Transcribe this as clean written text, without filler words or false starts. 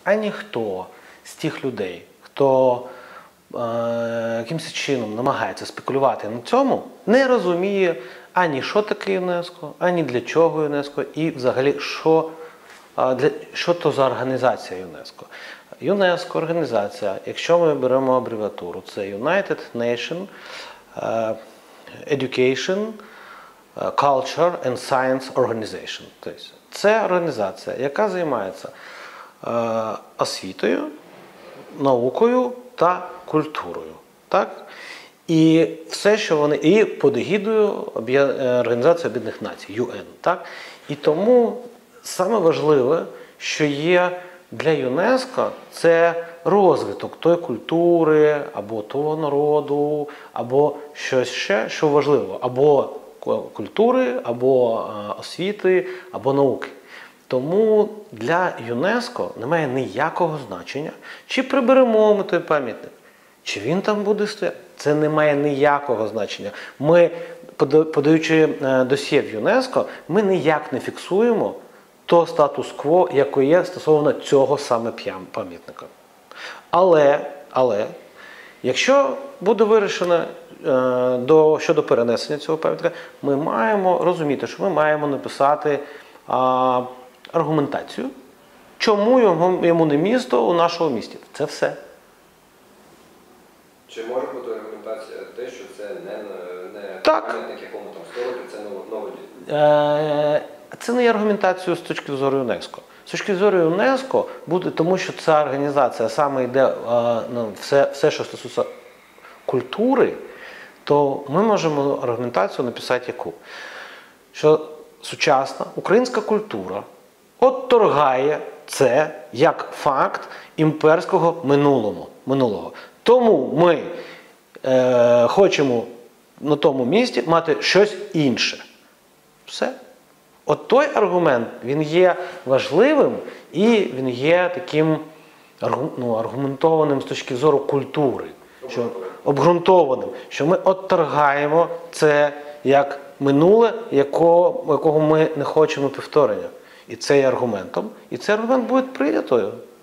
а ніхто з тих людей, хто якимось чином намагається спекулювати на цьому, не розуміє ані що таке ЮНЕСКО, ані для чого ЮНЕСКО і взагалі що то за організація ЮНЕСКО. ЮНЕСКО – організація, якщо ми беремо абревіатуру, це United Nations Education, Culture and Science Organization. Тобто це організація, яка займається освітою, наукою та культурою. Так? І все, що вони, і під егідою Організації Об'єднаних Націй, ЮН. Так? І тому саме важливе, що є для ЮНЕСКО, це розвиток тої культури, або того народу, або щось ще, що важливо, або культури, або освіти, або науки. Тому для ЮНЕСКО немає ніякого значення, чи приберемо ми той пам'ятник, чи він там буде стояти. Це не має ніякого значення. Ми, подаючи досьє в ЮНЕСКО, ми ніяк не фіксуємо то статус-кво, який є стосовно цього саме пам'ятника. Але, якщо буде вирішено щодо перенесення цього пам'ятника, ми маємо розуміти, що ми маємо написати аргументацію, чому йому не місто у нашому місті. Це все. Чи може бути аргументація те, що це не пам'ятник, якому там 100 років, це новий? Це не є аргументацією з точки зору ЮНЕСКО. З точки зору ЮНЕСКО буде, тому що ця організація саме йде все, що стосується культури, то ми можемо аргументацію написати яку? Що сучасна українська культура отторгає це як факт імперського минулого. Тому ми хочемо на тому місці мати щось інше. Все. От той аргумент, він є важливим і він є таким аргументованим з точки зору культури. Обґрунтованим, що ми отторгаємо це як минуле, якого ми не хочемо повторення. І це є аргументом. І цей аргумент буде прийнятою.